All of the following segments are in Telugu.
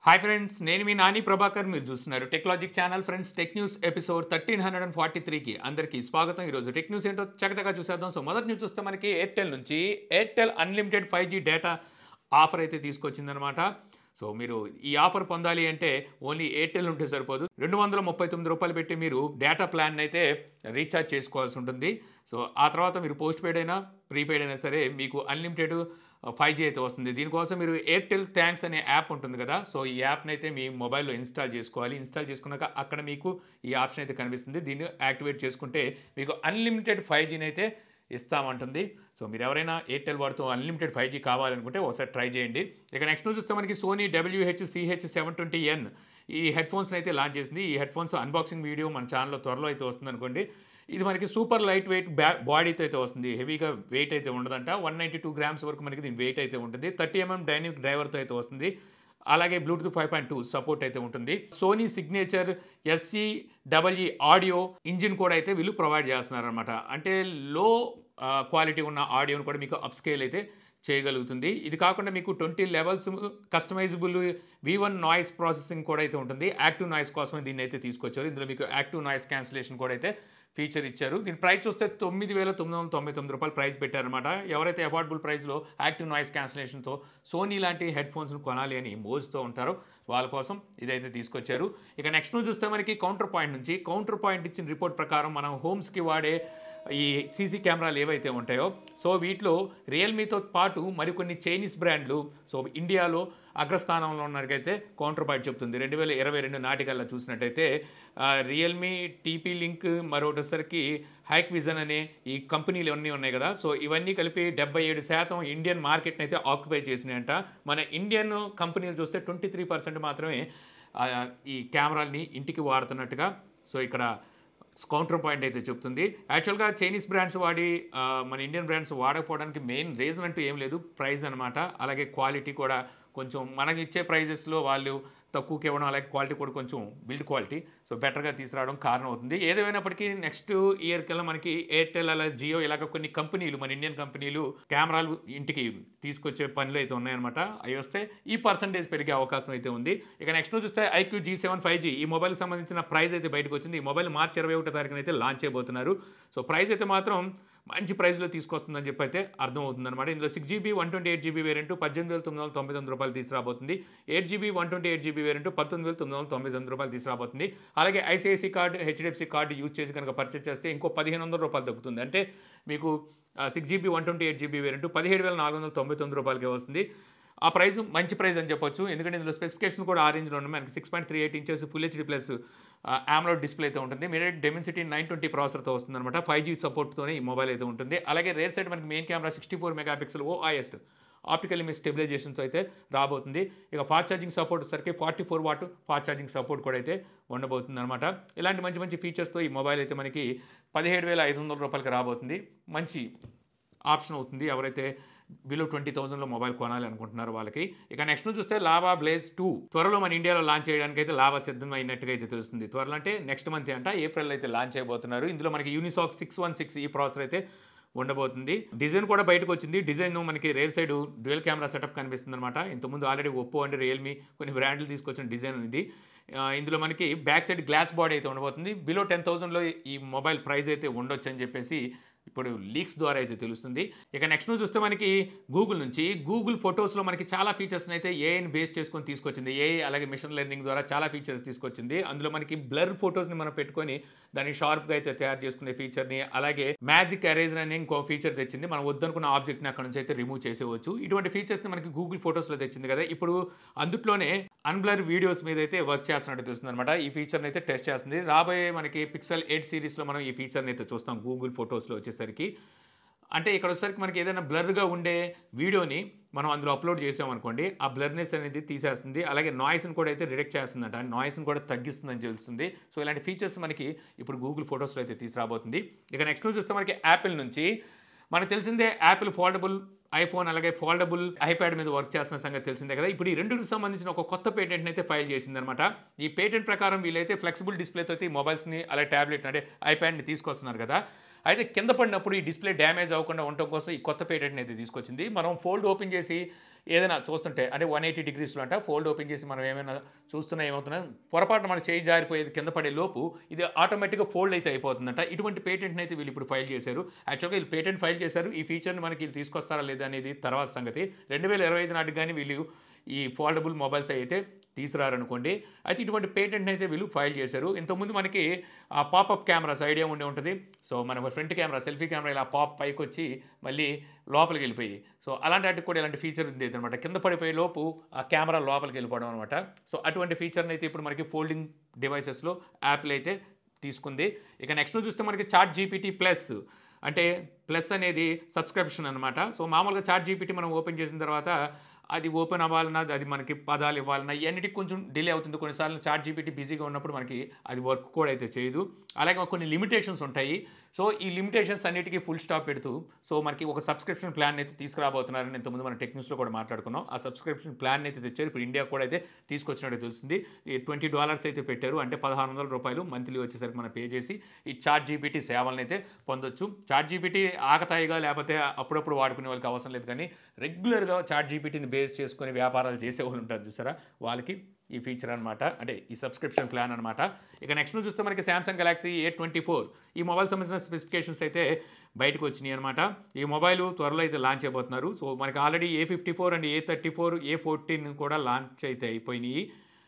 హాయ్ ఫ్రెండ్స్, నేను మీ నాని ప్రభాకర్. మీరు చూస్తున్నారు technologic channel. Friends, tech news episode 1343కి అందరికీ స్వాగతం. ఈరోజు టెక్ న్యూస్ ఏంటో చకచకా చూసేద్దాం. సో మొదటి న్యూస్ చూస్తే మనకి ఎయిర్టెల్ నుంచి Airtel unlimited 5G data offer అయితే తీసుకొచ్చిందనమాట. సో మీరు ఈ ఆఫర్ పొందాలి అంటే ఓన్లీ ఎయిర్టెల్ ఉంటే సరిపోదు. 239 రూపాయలు పెట్టి మీరు డేటా ప్లాన్ అయితే రీఛార్జ్ చేసుకోవాల్సి ఉంటుంది. సో ఆ తర్వాత మీరు పోస్ట్ పెయిడ్ అయినా ప్రీపెయిడ్ అయినా సరే మీకు అన్లిమిటెడ్ 5G అయితే వస్తుంది. దీనికోసం మీరు ఎయిర్టెల్ థ్యాంక్స్ అనే యాప్ ఉంటుంది కదా, సో ఈ యాప్ని అయితే మీ మొబైల్లో ఇన్స్టాల్ చేసుకోవాలి. ఇన్స్టాల్ చేసుకున్నాక అక్కడ మీకు ఈ ఆప్షన్ అయితే కనిపిస్తుంది. దీన్ని యాక్టివేట్ చేసుకుంటే మీకు అన్లిమిటెడ్ 5Gని అయితే ఇస్తామంటుంది. సో మీరు ఎవరైనా ఎయిర్టెల్ వాడుతూ అన్లిమిటెడ్ 5G కావాలనుకుంటే ఒకసారి ట్రై చేయండి. ఇక నెక్స్ట్ చూస్తే మనకి సోనీ WH-CH720N ఈ హెడ్ఫోన్స్ని అయితే లాంచ్ చేసింది. ఈ హెడ్ఫోన్స్ అన్బాక్సింగ్ వీడియో మన ఛానల్లో త్వరలో అయితే వస్తుంది అనుకోండి. ఇది మనకి సూపర్ లైట్ వెయిట్ బాడీతో అయితే వస్తుంది. హెవీగా వెయిట్ అయితే ఉండదంట. 192 గ్రామ్స్ వరకు మనకి దీని వెయిట్ అయితే ఉంటుంది. 30mm డైనమిక్ డ్రైవర్తో అయితే వస్తుంది. అలాగే బ్లూటూత్ 5.2 సపోర్ట్ అయితే ఉంటుంది. Sony signature SCEE audio engine కూడా అయితే వీళ్ళు ప్రొవైడ్ చేస్తున్నారనమాట. అంటే లో క్వాలిటీ ఉన్న ఆడియోని కూడా మీకు అప్స్కేల్ అయితే చేయగలుగుతుంది. ఇది కాకుండా మీకు 20 levels customisable V1 noise processing కూడా అయితే ఉంటుంది. యాక్టివ్ నాయిస్ కోసం దీన్ని అయితే తీసుకొచ్చారు. ఇందులో మీకు యాక్టివ్ నాయిస్ క్యాన్సిలేషన్ కూడా అయితే ఫీచర్ ఇచ్చారు. దీని ప్రైస్ చూస్తే 9,999 రూపాయలు ప్రైస్ పెట్టారనమాట. ఎవరైతే అఫోర్డబుల్ ప్రైస్లో యాక్టివ్ నాయిస్ క్యాన్సిలేషన్తో సోనీ లాంటి హెడ్ఫోన్స్ను కొనాలి అని మోజుతో ఉంటారో వాళ్ళ కోసం ఇదైతే తీసుకొచ్చారు. ఇక నెక్స్ట్ చూస్తే మనకి కౌంటర్ పాయింట్ నుంచి కౌంటర్ పాయింట్ ఇచ్చిన రిపోర్ట్ ప్రకారం మనం హోమ్స్కి వాడే ఈ సీసీ కెమెరాలు ఏవైతే ఉంటాయో సో వీటిలో రియల్మీతో పాటు మరికొన్ని చైనీస్ బ్రాండ్లు సో ఇండియాలో అగ్రస్థానంలో ఉన్నట్టుకైతే కౌంటర్ పాయింట్ చెప్తుంది. 2022 నాటికల్లా చూసినట్టయితే రియల్మీ, TP లింక్, మరొకటిసరికి హైక్విజన్ అనే ఈ కంపెనీలు అన్నీ ఉన్నాయి కదా, సో ఇవన్నీ కలిపి 77% ఇండియన్ మార్కెట్ని అయితే ఆక్యుపై చేసినాయంట. మన ఇండియన్ కంపెనీలు చూస్తే 23% మాత్రమే ఈ కెమెరాల్ని ఇంటికి వాడుతున్నట్టుగా సో ఇక్కడ కౌంటర్ పాయింట్ అయితే చెప్తుంది. యాక్చువల్గా చైనీస్ బ్రాండ్స్ వాడి మన ఇండియన్ బ్రాండ్స్ వాడకపోవడానికి మెయిన్ రీజన్ అంటూ ఏం లేదు, ప్రైస్ అనమాట. అలాగే క్వాలిటీ కూడా కొంచెం మనకి ఇచ్చే ప్రైజెస్లో వాళ్ళు తక్కువకి ఇవ్వడం, అలాగే క్వాలిటీ కూడా కొంచెం బిల్డ్ క్వాలిటీ సో బెటర్గా తీసుకురావడం కారణం అవుతుంది. ఏదేమైనప్పటికీ నెక్స్ట్ ఇయర్ కల్లా మనకి ఎయిర్టెల్, అలాగే జియో ఇలాగ కొన్ని కంపెనీలు మన ఇండియన్ కంపెనీలు కెమెరాలు ఇంటికి తీసుకొచ్చే పనులు అయితే ఉన్నాయన్నమాట. అవి వస్తే ఈ పర్సంటేజ్ పెరిగే అవకాశం అయితే ఉంది. ఇక నెక్స్ట్ చూస్తే IQOO G7 5G ఈ మొబైల్కి సంబంధించిన ప్రైస్ అయితే బయటకు వచ్చింది. ఈ మొబైల్ మార్చి 21వ తారీఖున అయితే లాంచ్ చేయబోతున్నారు. సో ప్రైస్ అయితే మాత్రం మంచి ప్రైస్లో తీసుకొస్తుందని చెప్పి అయితే అర్థమవుతుందన్నమాట. ఇందులో 6GB 128GB వేరియంట్ 18,999 రూపాయలు తీసుకురాబోతుంది. 8GB 128GB వేరియంట్ 19,999 రూపాయలు తీసుకురాబోతుంది. అలాగే ICICI card, HDFC card use చేసి కనుక పర్చేస్ చేస్తే ఇంకో 1,500 రూపాయలు తగ్గుతుంది. అంటే మీకు 6GB 128GB వేరియంట్ 17,499 రూపాయలకే వస్తుంది. ఆ ప్రైస్ మంచి ప్రైస్ అని చెప్పొచ్చు. ఎందుకంటే ఇందులో స్పెసిఫికేషన్ కూడా ఆ రేంజ్లో ఉన్నాయి. మనకి 6.38 inches full HD plus AMOLED display అయితే ఉంటుంది. మీడియాటెక్ డెమెన్సిటీ 920 ప్రాసెసర్తో వస్తుందన్నమాట. 5G సపోర్ట్తోనే ఈ మొబైల్ అయితే ఉంటుంది. అలాగే రేర్ సైడ్ మనకి main camera 64 megapixel OIS optical image స్టెబిలైజేషన్తో అయితే రాబోతుంది. ఇక ఫాస్ట్ ఛార్జింగ్ సపోర్ట్ సరికి 44 వాట్ ఫాస్ట్ ఛార్జింగ్ సపోర్ట్ కూడా అయితే ఉండబోతుంది అనమాట. ఇలాంటి మంచి మంచి ఫీచర్స్తో ఈ మొబైల్ అయితే మనకి 17,500 రూపాయలకి రాబోతుంది. మంచి ఆప్షన్ అవుతుంది ఎవరైతే బిలో 20,000లో మొబైల్ కొనాలి అనుకుంటున్నారు వాళ్ళకి. ఇక నెక్స్ట్ చూస్తే లావా బ్లేజ్ 2 త్వరలో మన ఇండియాలో లాంచ్ చేయడానికి అయితే లావా సిద్ధం అయినట్టుగా అయితే తెలుస్తుంది. త్వరలో అంటే నెక్స్ట్ మంత్ అంట ఏప్రిల్ అయితే లాంచ్ చేయబోతున్నారు. ఇందులో మనకి యూనిసాక్ 616 ఈ ప్రాసెసర్ అయితే ఉండబోతుంది. డిజైన్ కూడా బయటకు వచ్చింది. డిజైన్ మనకి rear side dual camera setup కనిపిస్తుంది అనమాట. ఇంతకుముందు ఆల్రెడీ ఒప్పో అండ్ రియల్మీ కొన్ని బ్రాండ్లు తీసుకొచ్చిన డిజైన్ ఇది. ఇందులో మనకి బ్యాక్ సైడ్ గ్లాస్ బాడీ అయితే ఉండబోతుంది. బిలో 10,000లో ఈ మొబైల్ ప్రైస్ అయితే ఉండొచ్చు అని చెప్పేసి ఇప్పుడు లీక్స్ ద్వారా అయితే తెలుస్తుంది. ఇక నెక్స్ట్ చూస్తే మనకి గూగుల్ నుంచి గూగుల్ ఫొటోస్లో మనకి చాలా ఫీచర్స్ని అయితే ఏఐని బేస్ చేసుకొని తీసుకొచ్చింది. ఏఐ అలాగే మిషన్ లెర్నింగ్ ద్వారా చాలా ఫీచర్స్ తీసుకొచ్చింది. అందులో మనకి బ్లర్ ఫొటోస్ని మనం పెట్టుకొని దాన్ని షార్ప్గా అయితే తయారు చేసుకునే ఫీచర్ని, అలాగే మ్యాజిక్ ఎరేజర్ అనే ఇంకో ఫీచర్ తెచ్చింది. మనం వద్దనుకున్న ఆబ్జెక్ట్ని అక్కడ నుంచి అయితే రిమూవ్ చేసేవచ్చు. ఇటువంటి ఫీచర్స్ని మనకి గూగుల్ ఫొటోస్లో తెచ్చింది కదా, ఇప్పుడు అందులోనే అన్బ్లర్ వీడియోస్ మీద అయితే వర్క్ చేస్తున్నట్టు తెలుస్తుంది అనమాట. ఈ ఫీచర్ని అయితే టెస్ట్ చేస్తుంది. రాబోయే మనకి పిక్సెల్ 8 సిరీస్లో మనం ఈ ఫీచర్ని అయితే చూస్తాం గూగుల్ ఫొటోస్లో వచ్చేసరికి. అంటే ఇక్కడ వచ్చేసరికి మనకి ఏదైనా బ్లర్గా ఉండే వీడియోని మనం అందులో అప్లోడ్ చేసామనుకోండి, ఆ బ్లర్నెస్ అనేది తీసేస్తుంది. అలాగే నాయిస్ని కూడా అయితే డిటెక్ట్ చేస్తుందంట, నాయిస్ని కూడా తగ్గిస్తుందని తెలుస్తుంది. సో ఇలాంటి ఫీచర్స్ మనకి ఇప్పుడు గూగుల్ ఫొటోస్లో అయితే తీసుకురాబోతుంది. ఇక నెక్స్ట్ చూస్తే మనకి యాపిల్ నుంచి మనకు తెలిసిందే యాపిల్ ఫోల్డబుల్ ఐఫోన్ అలాగే ఫోల్డబుల్ ఐప్యాడ్ మీద వర్క్ చేస్తున్న సంగతి తెలిసిందే కదా. ఇప్పుడు ఈ రెండుకి సంబంధించిన ఒక కొత్త పేటెంట్ని అయితే ఫైల్ చేసిందనమాట. ఈ పేటెంట్ ప్రకారం వీళ్ళైతే ఫ్లెక్సిబుల్ డిస్ప్లేతో ఈ మొబైల్స్ని అలాగే ట్యాబ్లెట్ అంటే ఐప్యాడ్ని తీసుకొస్తున్నారు కదా. అయితే కింద పడినప్పుడు ఈ డిస్ప్లే డ్యామేజ్ అవ్వకుండా ఉండటం కోసం ఈ కొత్త పేటెంట్ని అయితే తీసుకొచ్చింది. మనం ఫోల్డ్ ఓపెన్ చేసి ఏదైనా చూస్తుంటే అంటే 180 డిగ్రీస్లో అంట ఫోల్డ్ ఓపెన్ చేసి మనం ఏమైనా చూస్తున్నా ఏమవుతున్నా పొరపాటున మన చేయి జారిపోయేది కింద పడే లోపు ఇది ఆటోమేటిక్గా ఫోల్డ్ అయితే అయిపోతుందంట. ఇటువంటి పేటెంట్ని అయితే వీళ్ళు ఇప్పుడు ఫైల్ చేశారు. యాక్చువల్గా వీళ్ళు పేటెంట్ ఫైల్ చేశారు. ఈ ఫీచర్ని మనకి వీళ్ళు తీసుకొస్తారా లేదా అనేది తర్వాత సంగతి. 2025 నాటికి కానీ వీళ్ళు ఈ ఫోల్డబుల్ మొబైల్స్ అయితే తీసుకురారనుకోండి. అయితే ఇటువంటి పేటెంట్ని అయితే వీళ్ళు ఫైల్ చేశారు. ఇంతకుముందు మనకి ఆ పాపప్ కెమెరాస్ ఐడియా ఉండే ఉంటుంది. సో మన ఫ్రంట్ కెమెరా సెల్ఫీ కెమెరా ఇలా పాప్ పైకి వచ్చి మళ్ళీ లోపలికి వెళ్ళిపోయి, సో అలాంటి వాటికి కూడా ఇలాంటి ఫీచర్ ఉంది అనమాట. కింద పడిపోయే లోపు ఆ కెమెరా లోపలికి వెళ్ళిపోవడం అనమాట. సో అటువంటి ఫీచర్ని అయితే ఇప్పుడు మనకి ఫోల్డింగ్ డివైసెస్లో యాప్లు అయితే తీసుకుంది. ఇక నెక్స్ట్ చూస్తే మనకి చాట్ జీపీటీ ప్లస్ అంటే ప్లస్ అనేది సబ్స్క్రిప్షన్ అనమాట. సో మామూలుగా చాట్ జీపీటీ మనం ఓపెన్ చేసిన తర్వాత అది ఓపెన్ అవ్వాలన్నా అది మనకి పదాలు ఇవ్వాలన్నా ఇవన్నిటికి కొంచెం డిలే అవుతుంది. కొన్నిసార్లు చాట్ జీపీటీ బిజీగా ఉన్నప్పుడు మనకి అది వర్క్ కూడా అయితే చేయదు. అలాగే కొన్ని లిమిటేషన్స్ ఉంటాయి. సో ఈ లిమిటేషన్స్ అన్నిటికీ ఫుల్ స్టాప్ పెడుతూ సో మనకి ఒక సబ్స్క్రిప్షన్ ప్లాన్ అయితే తీసుకురాబోతున్నారని ఇంతకుముందు మన టెక్న్యూస్లో కూడా మాట్లాడుకున్నాం. ఆ సబ్స్క్రిప్షన్ ప్లాన్ అయితే తెచ్చారు. ఇప్పుడు ఇండియా కూడా అయితే తీసుకొచ్చినట్టు తెలుస్తుంది. ఈ $20 అయితే పెట్టారు. అంటే $1600 మంత్లీ వచ్చేసరికి మనం పే చేసి ఈ చాట్ జీపీటీ సేవలను అయితే పొందొచ్చు. చాట్ జీపీటీ ఆకతాయిగా లేకపోతే అప్పుడప్పుడు వాడుకునే వాళ్ళకి అవసరం లేదు, కానీ రెగ్యులర్గా చాట్ జీపీటీని బేస్ చేసుకొని వ్యాపారాలు చేసే వాళ్ళు ఉంటారు చూసారా, వాళ్ళకి ఈ ఫీచర్ అనమాట, అంటే ఈ సబ్స్క్రిప్షన్ ప్లాన్ అనమాట. ఇక నెక్స్ట్ చూస్తే మనకి సామ్సంగ్ గెలాక్సీ A24 ఈ మొబైల్ సంబంధించిన స్పెసిఫికేషన్స్ అయితే బయటకు వచ్చినాయి అనమాట. ఈ మొబైల్ త్వరలో అయితే లాంచ్ అయిపోతున్నారు. సో మనకి already A54 and A34 A14 కూడా లాంచ్ అయితే అయిపోయినాయి.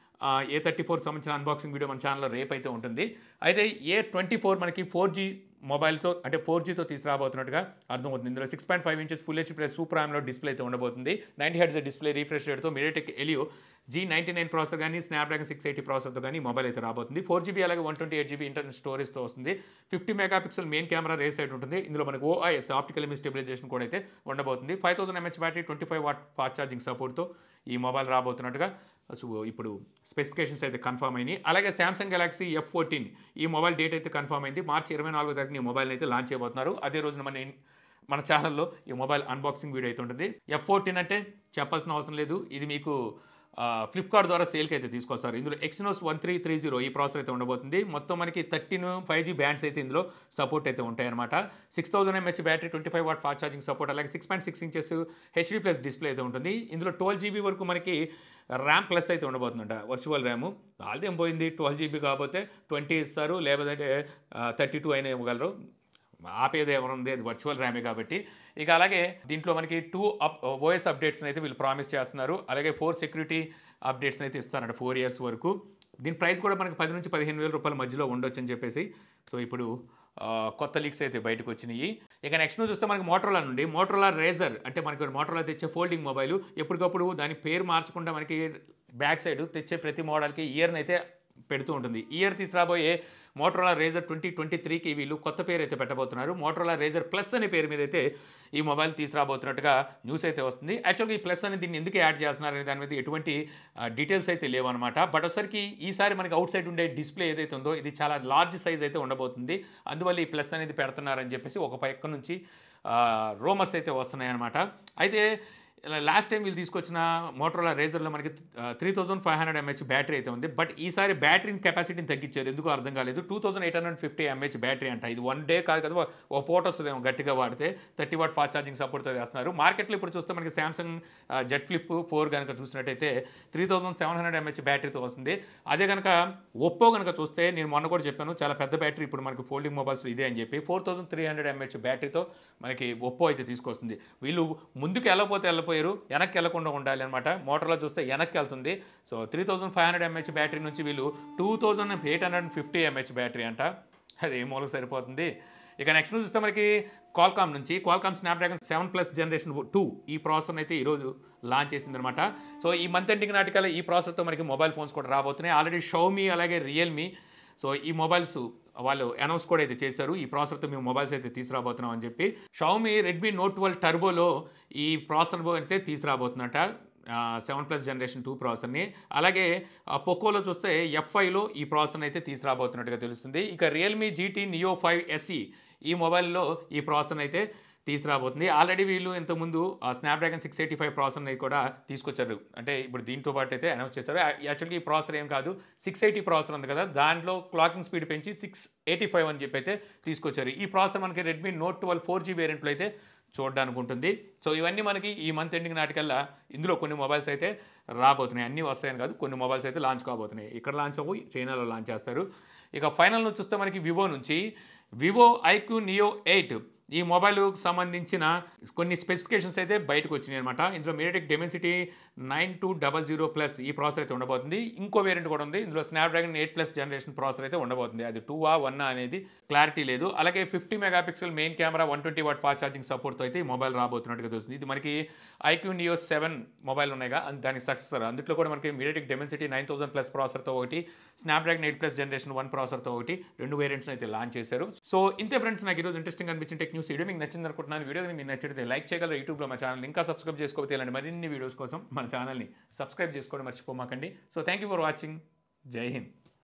A34 సంబంధించిన అన్బాక్సింగ్ వీడియో మన ఛానల్లో రేపు అయితే ఉంటుంది. అయితే A24 మనకి 4G మొబైల్తో అంటే 4Gతో తీసుకురాబోతున్నట్టుగా అర్థమవుతుంది. ఇందులో 6.5 inches full HD plus super AMOLED display అయితే ఉండబోతుంది. 90 హెర్ట్జ్ డిస్ప్లే రీఫ్రెష్ రేట్తో MediaTek Helio G99 ప్రాసెసర్ కానీ స్నాప్డ్రాగన్ 680 ప్రాసెసర్తో కానీ మొబైల్ అయితే రాబోతుంది. 4GB అలాగే 128GB ఇంటర్నల్ స్టోరేజ్తో వస్తుంది. 50 megapixel main camera rear side ఉంటుంది. ఇందులో మనకు OIS ఆప్టికల్ ఇమేజ్ స్టెబిలైజేషన్ కూడా అయితే ఉండబోతుంది. 5000 mAh battery 25 watt fast charging సపోర్ట్తో ఈ మొబైల్ రాబోతున్నట్టుగా సో ఇప్పుడు స్పెసిఫికేషన్స్ అయితే కన్ఫర్మ్ అయినాయి. అలాగే సామ్సంగ్ గెలాక్సీ F14 ఈ మొబైల్ డేట్ అయితే కన్ఫర్మ్ అయింది. మార్చి 24 తారీఖున ఈ మొబైల్ని అయితే లాంచ్ చేయబోతున్నారు. అదే రోజున మన ఛానల్లో ఈ మొబైల్ అన్బాక్సింగ్ వీడియో అయితే ఉంటుంది. F14 అంటే చెప్పాల్సిన అవసరం లేదు, ఇది మీకు ఫ్లిప్కార్ట్ ద్వారా సేల్కి అయితే తీసుకొస్తారు. ఇందులో Exynos 1330 ఈ ప్రాసెసర్ అయితే ఉండబోతుంది. మొత్తం మనకి 13 5G బ్యాండ్స్ అయితే ఇందులో సపోర్ట్ అయితే ఉంటాయన్నమాట. 6000 mAh battery 25 watt fast charging support అలాగే 6.6 ఇంచెస్ హెచ్డీ ప్లస్ డిస్ప్లే అయితే ఉంటుంది. ఇందులో 12GB వరకు మనకి ర్యామ్ ప్లస్ అయితే ఉండబోతుందంట, వర్చువల్ ర్యామ్. వాళ్ళది ఏం పోయింది, 12GB కాకపోతే 20 ఇస్తారు, లేకపోతే 32 అయినా ఇవ్వగలరు. ఆపేది ఎవరుంది, అది వర్చువల్ ర్యామే కాబట్టి. ఇక అలాగే దీంట్లో మనకి 2 OS అప్డేట్స్ని అయితే వీళ్ళు ప్రామిస్ చేస్తున్నారు. అలాగే 4 సెక్యూరిటీ అప్డేట్స్ని అయితే ఇస్తారంట 4 years వరకు. దీని ప్రైస్ కూడా మనకి 10 నుంచి 15,000 రూపాయల మధ్యలో ఉండొచ్చు అని చెప్పేసి సో ఇప్పుడు కొత్త లీక్స్ అయితే బయటకు వచ్చినాయి. ఇక నెక్స్ట్ చూస్తే మనకి మోటరోలా రేజర్ అంటే మనకి మోటరోలా తెచ్చే ఫోల్డింగ్ మొబైల్ ఎప్పటికప్పుడు దాని పేరు మార్చకుండా మనకి బ్యాక్ సైడ్ తెచ్చే ప్రతి మోడల్కి ఇయర్ని అయితే పెడుతూ ఉంటుంది. ఇయర్ తీసుకురాబోయే మోటరోలా రేజర్ 2023కి వీళ్ళు కొత్త పేరు అయితే పెట్టబోతున్నారు. మోటరోలా రేజర్ ప్లస్ అనే పేరు మీద అయితే ఈ మొబైల్ తీసుకురాబోతున్నట్టుగా న్యూస్ అయితే వస్తుంది. యాక్చువల్గా ఈ ప్లస్ అని దీన్ని ఎందుకు యాడ్ చేస్తున్నారు అనే దాని మీద ఎటువంటి డీటెయిల్స్ అయితే లేవన్నమాట. బట్ ఒకసారికి ఈసారి మనకి అవుట్ సైడ్ ఉండే డిస్ప్లే ఏదైతే ఉందో ఇది చాలా లార్జ్ సైజ్ అయితే ఉండబోతుంది. అందువల్ల ఈ ప్లస్ అనేది పెడుతున్నారని చెప్పేసి ఒక పక్క నుంచి రూమర్స్ అయితే వస్తున్నాయన్నమాట. అయితే లాస్ట్ టైం వీళ్ళు తీసుకొచ్చిన మోటరోలా రేజర్లో మనకి 3500 mAh బ్యాటరీ అయితే ఉంది. బట్ ఈసారి బ్యాటరీని కెపాసిటీని తగ్గించారు, ఎందుకు అర్థం కాలేదు. 2850 mAh బ్యాటరీ అంట. ఇది 1 డే కాదు కదా, ఒక పూట వస్తుందేమో గట్టిగా వాడితే. 30 వాట్ ఫాస్ట్ ఛార్జింగ్ సపోర్ట్తో చేస్తున్నారు. మార్కెట్లో ఇప్పుడు చూస్తే మనకి సామ్సంగ్ జెడ్ ఫ్లిప్ 4 కనుక చూసినట్టయితే 3700 mAh బ్యాటరీతో వస్తుంది. అదే కనుక ఒప్పో కనుక చూస్తే నేను మొన్న కూడా చెప్పాను, చాలా పెద్ద బ్యాటరీ ఇప్పుడు మనకి ఫోల్డింగ్ మొబైల్స్లో ఇదే అని చెప్పి 4300 mAh బ్యాటరీతో మనకి ఒప్పో అయితే తీసుకొస్తుంది. వీళ్ళు ముందుకు వెళ్ళపోతే వెనక్కి వెళ్లకుండా ఉండాలి అనమాట. మోటరోలా చూస్తే వెనక్కి వెళ్తుంది. సో 3500 mAh బ్యాటరీ నుంచి వీళ్ళు 2850 mAh బ్యాటరీ అంట. అది ఏ మూలకు సరిపోతుంది. ఇక నెక్స్ట్ చూస్తే మనకి క్వాల్కామ్ స్నాప్డ్రాగన్ 7+ జనరేషన్ 2 ఈ ప్రాసెసర్ అయితే ఈరోజు లాంచ్ చేసిందనమాట. సో ఈ మంత్ ఎండింగ్ నాటికల్లా ఈ ప్రాసెసర్తో మనకి మొబైల్ ఫోన్స్ కూడా రాబోతున్నాయి. ఆల్రెడీ షావమీ అలాగే రియల్మీ సో ఈ మొబైల్స్ వాళ్ళు అనౌన్స్ కూడా అయితే చేశారు, ఈ ప్రాసెసర్తో మేము మొబైల్స్ అయితే తీసుకురాబోతున్నాం అని చెప్పి. షావమీ రెడ్మీ నోట్ 12 టర్బోలో ఈ ప్రాసెసర్ అయితే తీసుకురాబోతున్నట 7+ జనరేషన్ 2 ప్రాసెసర్ని. అలాగే పోకోలో చూస్తే F5లో ఈ ప్రాసెసర్ని అయితే తీసుకురాబోతున్నట్టుగా తెలుస్తుంది. ఇక రియల్మీ GT Neo 5 SE ఈ మొబైల్లో ఈ ప్రాసెసర్ని అయితే తీసుకురాబోతుంది. ఆల్రెడీ వీళ్ళు ఇంతకుముందు స్నాప్డ్రాగన్ 685 ప్రాసెసర్ని కూడా తీసుకొచ్చారు. అంటే ఇప్పుడు దీంతో పాటు అయితే అనౌన్స్ చేశారు. యాక్చువల్గా ఈ ప్రాసెసర్ ఏం కాదు, 680 ప్రాసెసర్ ఉంది కదా, దాంట్లో క్లాకింగ్ స్పీడ్ పెంచి 685 అని చెప్పి అయితే తీసుకొచ్చారు. ఈ ప్రాసెసర్ మనకి రెడ్మీ నోట్ 12 4G వేరియంట్లో అయితే చూడడానికి ఉంటుంది. సో ఇవన్నీ మనకి ఈ మంత్ ఎండింగ్ నాటికల్లా ఇందులో కొన్ని మొబైల్స్ అయితే రాబోతున్నాయి. అన్నీ వస్తాయని కాదు, కొన్ని మొబైల్స్ అయితే లాంచ్ కాబోతున్నాయి. ఇక్కడ లాంచ్ అవ్వు, చైనాలో లాంచ్ చేస్తారు. ఇక ఫైనల్ చూస్తే మనకి వివో నుంచి వివో IQOO Neo 8 ఈ మొబైల్కి సంబంధించిన కొన్ని స్పెసిఫికేషన్స్ అయితే బయటకు వచ్చినాయి అనమాట. ఇందులో మీడియాటెక్ డెమెన్సిటీ 9200+ ఈ ప్రాసెసర్ అయితే ఉండబోతుంది. ఇంకో వేరియంట్ కూడా ఉంది. ఇందులో స్నాప్డ్రాగన్ 8+ జనరేషన్ ప్రాసెసర్ అయితే ఉండబోతుంది. అది 2ఆ 1ఆ అనేది క్లారిటీ లేదు. అలాగే 50 megapixel main camera 120 watt fast charging సపోర్ట్తో అయితే ఈ మొబైల్ రాబోతున్నట్టుగా తెలుస్తుంది. ఇది మనకి IQOO Neo 7 మొబైల్ ఉన్నాయిగా, దానికి సక్సెసర్. అందులో కూడా మనకి మీడియాటెక్ డెమెన్సిటీ 9000+ ప్రాసెసర్తో ఒకటి, స్నాప్డ్రాగన్ 8+ జనరేషన్ 1 ప్రాసెసర్తో ఒకటి, 2 వేరియంట్స్ అయితే లాంచ్ చేశారు. సో ఇంతే ఫ్రెండ్స్, నాకు ఈరోజు ఇంట్రెస్టింగ్ అనిపించిన టెక్ న్యూస్ వీడియో మీకు నచ్చింది అనుకుంటున్నాను. వీడియో మీకు నచ్చితే లైక్ చేయగలరు. యూట్యూబ్లో మా ఛానల్ ఇంకా సబ్స్క్రైబ్ చేసుకోకపోతే ఇలాంటి మరిన్ని వీడియోస్ కోసం మన ఛానల్ని సబ్స్క్రైబ్ చేసుకోవడం మర్చిపోమాకండి. So thank you for watching. జై హింద్.